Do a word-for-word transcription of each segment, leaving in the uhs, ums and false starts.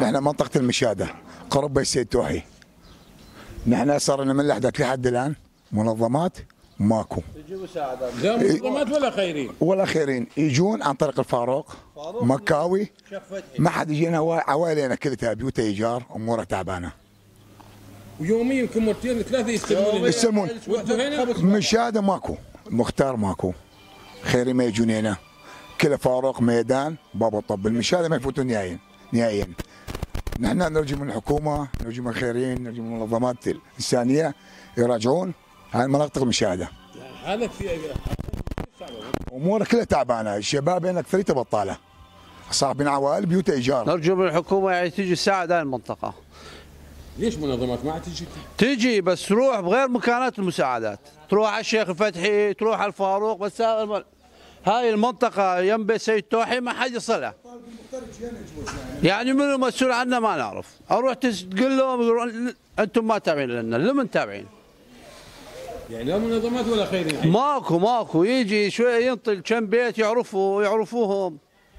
نحن منطقة المشادة قرب بيت السيد توحي. نحن صار لنا من الاحداث لحد الان منظمات ماكو. يجي مساعدات. لا منظمات ولا خيرين. ولا خيرين، يجون عن طريق الفاروق مكاوي. ما حد يجينا، عوائلنا كلها بيوتها ايجار، امورها تعبانه. ويوميا يمكن مرتين ثلاثه يستلمون. يستلمون. مشاده ماكو، مختار ماكو، خيري ما يجون هنا. كله فاروق ميدان باب الطب، المشاده ما يفوتون نهائيا نهائيا. نحن نرجو من الحكومه، نرجو من الخيرين، نرجو من المنظمات الانسانيه يراجعون هاي المناطق المشاهده. حالك في امورها كلها تعبانه، الشباب هنا اكثريته بطاله. صاحبين عوائل بيوت ايجار. نرجو من الحكومه يعني تيجي تساعد هاي المنطقه. ليش منظمات ما عاد تجي؟ تيجي بس تروح بغير مكانات المساعدات، تروح على الشيخ الفتحي، تروح على الفاروق، بس هاي المنطقه يم بيت سيد توحي ما حد يصلها. يعني من المسؤول عنها ما نعرف، اروح تقول لهم يقولون انتم ما تابعين لنا، لمن تابعين؟ يعني لا منظمات ولا خيرين. ماكو ماكو، يجي شويه ينطل كم بيت يعرفوا يعرفوهم.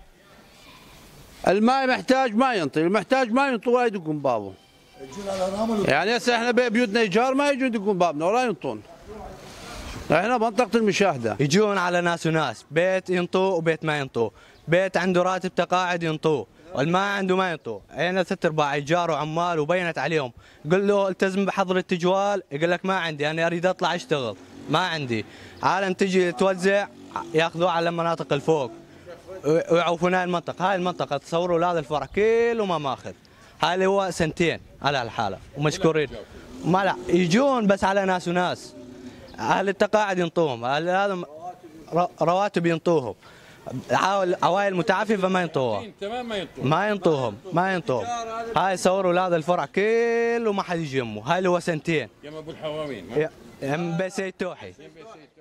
الماي محتاج ما ينطي، المحتاج ما ينطوا ولا يدقون بابه. يعني هسه احنا بيوتنا ايجار ما يجون يدقون بابنا ولا ينطون. احنا منطقه المشاهده. يجون على ناس وناس، بيت ينطوا وبيت ما ينطوا، بيت عنده راتب تقاعد ينطوه، والما عنده ما ينطوه، هنا ثلاث ارباع ايجار وعمال وبينت عليهم، قل له التزم بحظر التجوال، يقول لك ما عندي، انا اريد اطلع اشتغل، ما عندي، عالم تجي توزع ياخذوه على المناطق الفوق ويعوفون هاي المنطقه، هاي المنطقه تصوروا هذا الفرع كله ما ماخذ، هاي اللي هو سنتين على الحاله ومشكورين. ما لا يجون بس على ناس وناس، اهل التقاعد ينطوهم، اهل هذا رواتب ينطوهم، عوائل متعففه ما ينطوها، ما ينطوهم ما ينطوهم. هاي صوروا هذا الفرع كله ما حد يجي يمه، هاي اللي هو سنتين. يم ابو الحوامين يم بيت سيد توحي.